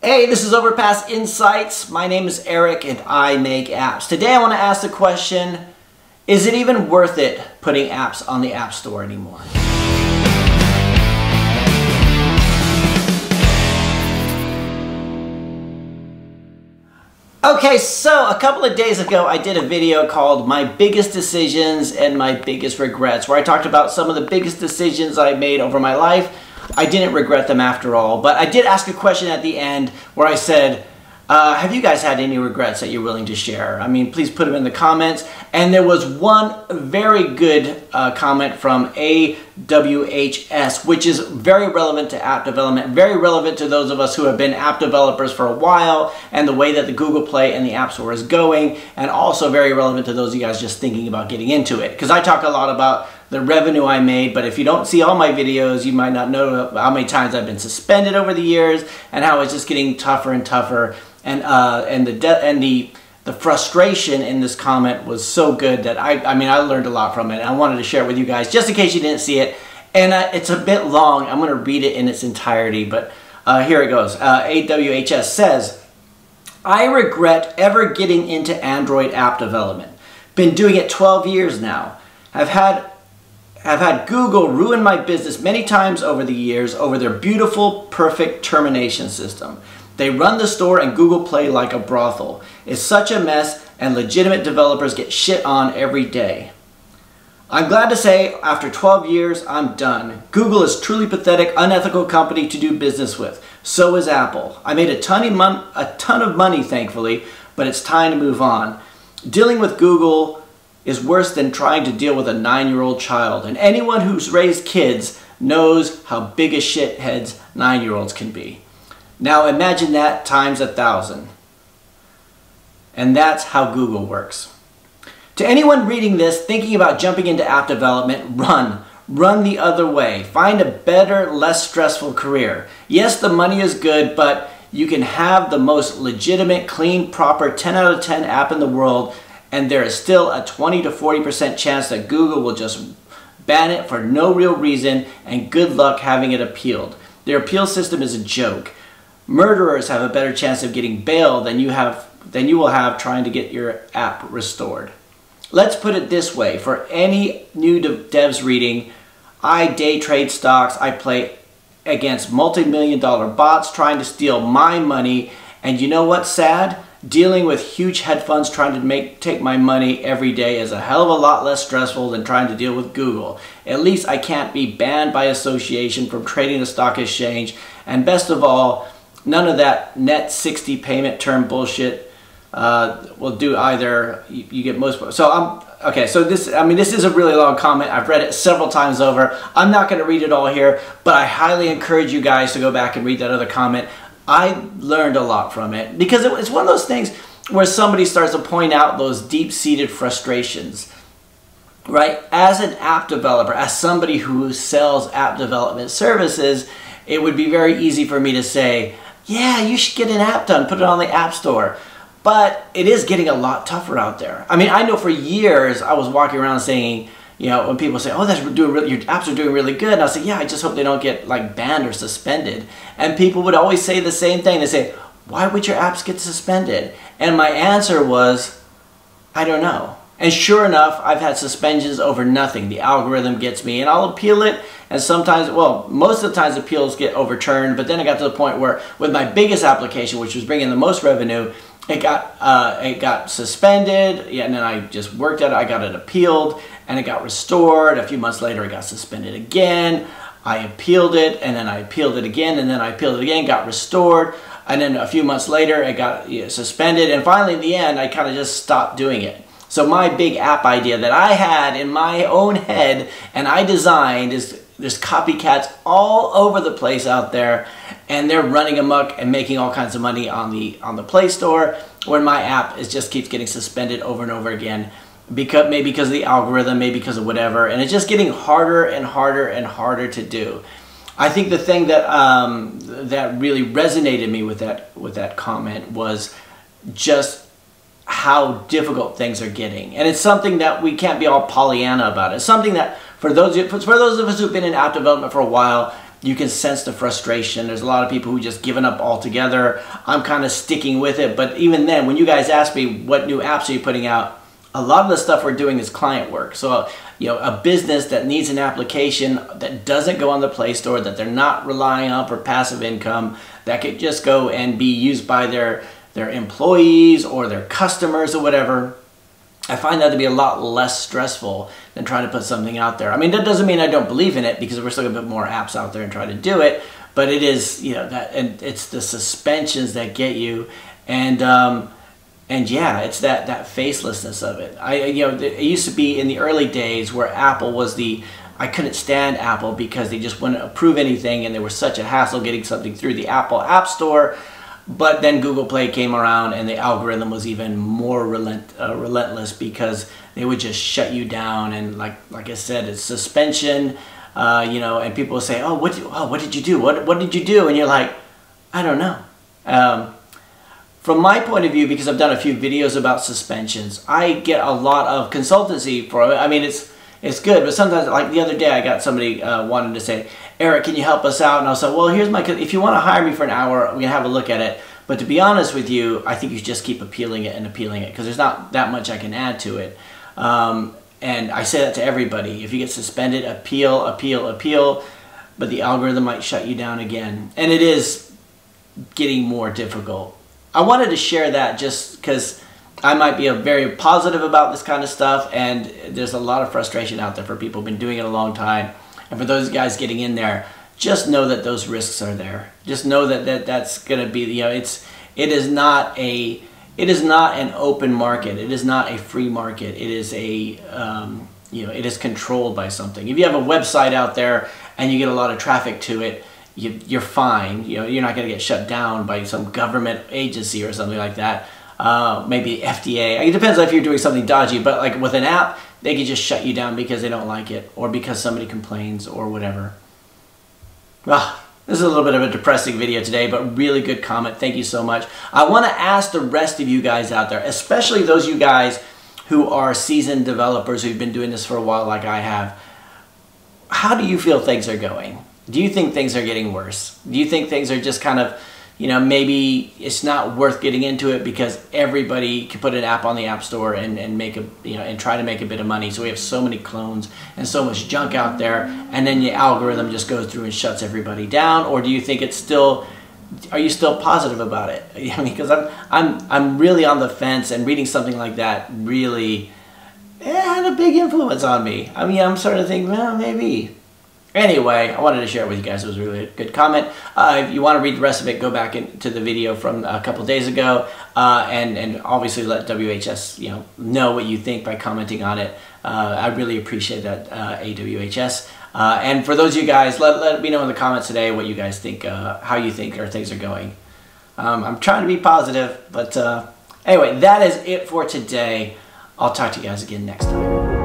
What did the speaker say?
Hey, this is Overpass Insights. My name is Eric and I make apps. Today I want to ask the question, is it even worth it putting apps on the App Store anymore? Okay, so a couple of days ago I did a video called My Biggest Decisions and My Biggest Regrets, where I talked about some of the biggest decisions I made over my life. I didn't regret them after all, but I did ask a question at the end where I said, have you guys had any regrets that you're willing to share? I mean, please put them in the comments. And there was one very good comment from AHWS, which is very relevant to app development, very relevant to those of us who have been app developers for a while and the way that the Google Play and the App Store is going, and also very relevant to those of you guys just thinking about getting into it. Because I talk a lot about the revenue I made, but if you don't see all my videos, you might not know how many times I've been suspended over the years and how it's just getting tougher and tougher. And the frustration in this comment was so good that I learned a lot from it. I wanted to share it with you guys just in case you didn't see it. And it's a bit long. I'm going to read it in its entirety, but here it goes. AWHS says, I regret ever getting into Android app development. Been doing it 12 years now. I've had Google ruin my business many times over the years over their beautiful, perfect termination system. They run the store and Google Play like a brothel. It's such a mess and legitimate developers get shit on every day. I'm glad to say after 12 years, I'm done. Google is truly pathetic, unethical company to do business with. So is Apple. I made a ton of money, thankfully, but it's time to move on. Dealing with Google is worse than trying to deal with a 9-year-old child. And anyone who's raised kids knows how big a shitheads 9-year-olds can be. Now imagine that times 1,000. And that's how Google works. To anyone reading this, thinking about jumping into app development, run. Run the other way. Find a better, less stressful career. Yes, the money is good, but you can have the most legitimate, clean, proper 10 out of 10 app in the world, and there is still a 20 to 40% chance that Google will just ban it for no real reason, and good luck having it appealed. Their appeal system is a joke. Murderers have a better chance of getting bail than you will have trying to get your app restored. Let's put it this way, for any new devs reading, I day trade stocks, I play against multi-million-dollar bots trying to steal my money, and you know what's sad? Dealing with huge hedge funds trying to take my money every day is a hell of a lot less stressful than trying to deal with Google. At least I can't be banned by association from trading the stock exchange, and best of all, none of that net 60 payment term bullshit will do either. You get most. So okay. So this is a really long comment. I've read it several times over. I'm not going to read it all here, but I highly encourage you guys to go back and read that other comment. I learned a lot from it because it's one of those things where somebody starts to point out those deep-seated frustrations. Right? As an app developer, as somebody who sells app development services, it would be very easy for me to say, yeah, you should get an app done, put it on the App Store. But it is getting a lot tougher out there. I mean, I know for years I was walking around saying, you know, when people say, oh, your apps are doing really good, and I say, yeah, I just hope they don't get like banned or suspended. And people would always say the same thing. They say, why would your apps get suspended? And my answer was, I don't know. And sure enough, I've had suspensions over nothing. The algorithm gets me, and I'll appeal it. And sometimes, well, most of the times appeals get overturned. But then I got to the point where, with my biggest application, which was bringing the most revenue, it got suspended. Yeah, and then I just worked at it. I got it appealed, and it got restored. A few months later, it got suspended again. I appealed it, and then I appealed it again, and then I appealed it again. Got restored, and then a few months later, it got suspended. And finally, in the end, I kind of just stopped doing it. So my big app idea that I had in my own head and I designed is there's copycats all over the place out there, and they're running amok and making all kinds of money on the Play Store, where my app just keeps getting suspended over and over again, maybe because of the algorithm, maybe because of whatever, and it's just getting harder and harder and harder to do. I think the thing that that really resonated me with that comment was just how difficult things are getting. And it's something that we can't be all Pollyanna about. It's something that for those of us who've been in app development for a while, you can sense the frustration. There's a lot of people who just given up altogether. I'm kind of sticking with it, but even then, when you guys ask me what new apps are you putting out, a lot of the stuff we're doing is client work. So, a business that needs an application that doesn't go on the Play Store, that they're not relying on for passive income, that could just go and be used by their employees or their customers or whatever, I find that to be a lot less stressful than trying to put something out there. I mean, that doesn't mean I don't believe in it, because we're still going to put more apps out there and try to do it, but it is, and it's the suspensions that get you, and yeah, it's that facelessness of it. It used to be in the early days where Apple was I couldn't stand Apple because they just wouldn't approve anything, and there was such a hassle getting something through the Apple App Store. But then Google Play came around, and the algorithm was even more relentless, because they would just shut you down. And like I said, it's suspension, and people will say, what did you do? What did you do? And you're like, I don't know. From my point of view, because I've done a few videos about suspensions, I get a lot of consultancy for it. I mean, it's good, but sometimes, like the other day, I got somebody wanting to say, Eric, can you help us out? And I was like, well, here's if you want to hire me for an hour, we're going to have a look at it. But to be honest with you, I think you should just keep appealing it, because there's not that much I can add to it. And I say that to everybody. If you get suspended, appeal, but the algorithm might shut you down again. And it is getting more difficult. I wanted to share that just because I might be very positive about this kind of stuff, and there's a lot of frustration out there for people who've been doing it a long time. And for those guys getting in there, just know that those risks are there. Just know that's going to be, it is not an open market. It is not a free market. It is it is controlled by something. If you have a website out there and you get a lot of traffic to it, you're fine. You're not going to get shut down by some government agency or something like that. Maybe FDA. It depends if you're doing something dodgy, but like with an app, they can just shut you down because they don't like it, or because somebody complains, or whatever. This is a little bit of a depressing video today, but really good comment. Thank you so much. I want to ask the rest of you guys out there, especially those of you guys who are seasoned developers who've been doing this for a while like I have, how do you feel things are going? Do you think things are getting worse? Do you think things are just kind of, maybe it's not worth getting into it because everybody can put an app on the App Store and make and try to make a bit of money. So we have so many clones and so much junk out there, and then the algorithm just goes through and shuts everybody down? Or do you think are you still positive about it? I mean, because I'm really on the fence, and reading something like that really had a big influence on me. I mean, I'm starting to think, well, maybe. Anyway, I wanted to share it with you guys. It was a really good comment. If you want to read the rest of it, go back into the video from a couple days ago, and obviously let WHS know what you think by commenting on it. I really appreciate that, AWHS. And for those of you guys, let me know in the comments today what you guys think, how you think things are going. I'm trying to be positive, but anyway, that is it for today. I'll talk to you guys again next time.